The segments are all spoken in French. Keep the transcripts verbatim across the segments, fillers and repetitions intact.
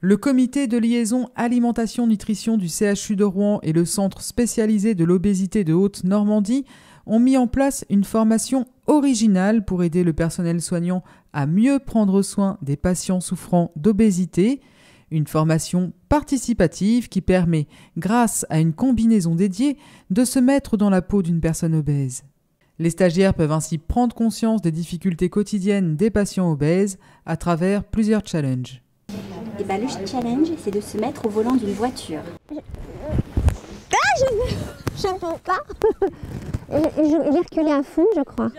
Le comité de liaison alimentation-nutrition du C H U de Rouen et le centre spécialisé de l'obésité de Haute-Normandie ont mis en place une formation originale pour aider le personnel soignant à mieux prendre soin des patients souffrant d'obésité. Une formation participative qui permet, grâce à une combinaison dédiée, de se mettre dans la peau d'une personne obèse. Les stagiaires peuvent ainsi prendre conscience des difficultés quotidiennes des patients obèses à travers plusieurs challenges. Et ben, le challenge, c'est de se mettre au volant d'une voiture. Ah, je ne peux pas. Je vais reculer à fond, je crois.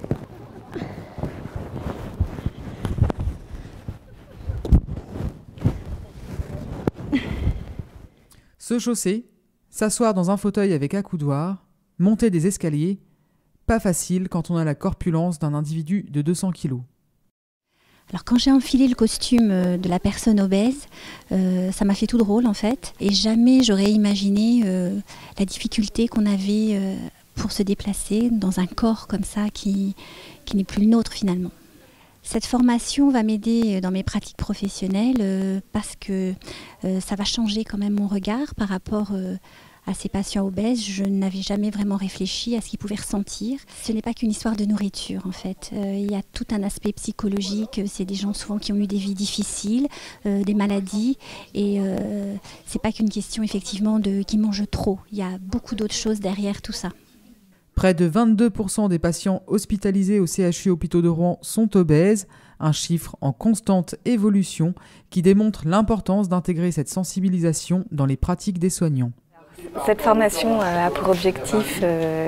Se chausser, s'asseoir dans un fauteuil avec accoudoir, monter des escaliers, pas facile quand on a la corpulence d'un individu de deux cents kilos. Alors quand j'ai enfilé le costume de la personne obèse, euh, ça m'a fait tout drôle en fait. Et jamais j'aurais imaginé euh, la difficulté qu'on avait euh, pour se déplacer dans un corps comme ça qui, qui n'est plus le nôtre finalement. Cette formation va m'aider dans mes pratiques professionnelles euh, parce que euh, ça va changer quand même mon regard par rapport euh, à ces patients obèses. Je n'avais jamais vraiment réfléchi à ce qu'ils pouvaient ressentir. Ce n'est pas qu'une histoire de nourriture en fait. Euh, il y a tout un aspect psychologique. C'est des gens souvent qui ont eu des vies difficiles, euh, des maladies. Et euh, ce n'est pas qu'une question effectivement de qui mangent trop. Il y a beaucoup d'autres choses derrière tout ça. Près de vingt-deux pour cent des patients hospitalisés au C H U Hôpitaux de Rouen sont obèses, un chiffre en constante évolution qui démontre l'importance d'intégrer cette sensibilisation dans les pratiques des soignants. Cette formation a pour objectif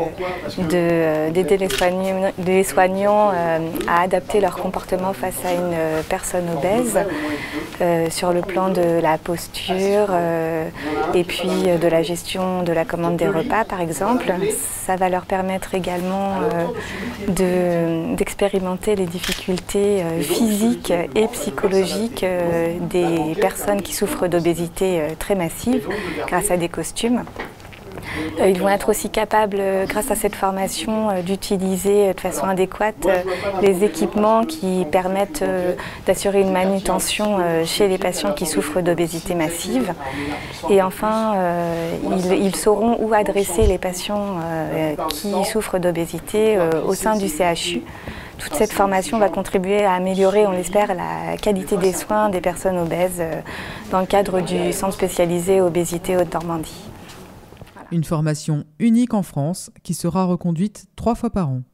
d'aider les soignants, les soignants à adapter leur comportement face à une personne obèse euh, sur le plan de la posture euh, et puis de la gestion de la commande des repas par exemple. Ça va leur permettre également euh, d'expérimenter les difficultés euh, physiques et psychologiques euh, des personnes qui souffrent d'obésité euh, très massive grâce à des costumes. Ils vont être aussi capables, grâce à cette formation, d'utiliser de façon adéquate les équipements qui permettent d'assurer une manutention chez les patients qui souffrent d'obésité massive. Et enfin, ils sauront où adresser les patients qui souffrent d'obésité au sein du C H U. Toute cette formation va contribuer à améliorer, on l'espère, la qualité des soins des personnes obèses dans le cadre du centre spécialisé obésité Haute-Normandie. Une formation unique en France qui sera reconduite trois fois par an.